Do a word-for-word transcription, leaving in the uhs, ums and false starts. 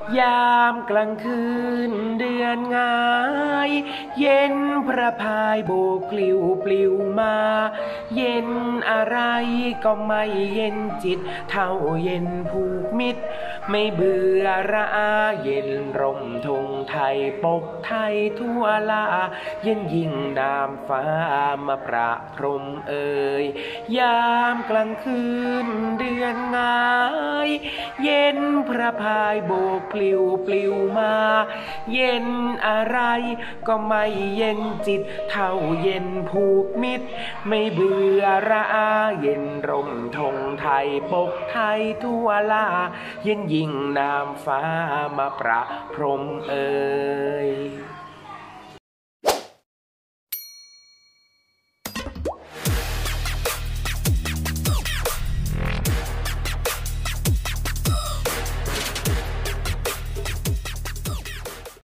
ยามกลางคืนเดือนงายเย็นพระพายโบกปลิวปลิวมาเย็นอะไรก็ไม่เย็นจิตเท่าเย็นผูกมิตรไม่เบื่อระอาเย็นร่มธงไทยปกไทยทั่วลาเย็นยิ่งนามฟ้ามาประพรมเอ่ยยามกลางคืนเดือนงายเย็นพระพายโบกปลิวปลิวมาเย็นอะไรก็ไม่เย็นจิตเท่าเย็นผูกมิตรไม่เบื่อระอาเย็นร่มธงไทยปกไทยทั่วลาเย็นยิ่งนามฟ้ามาประพรมเอ่ย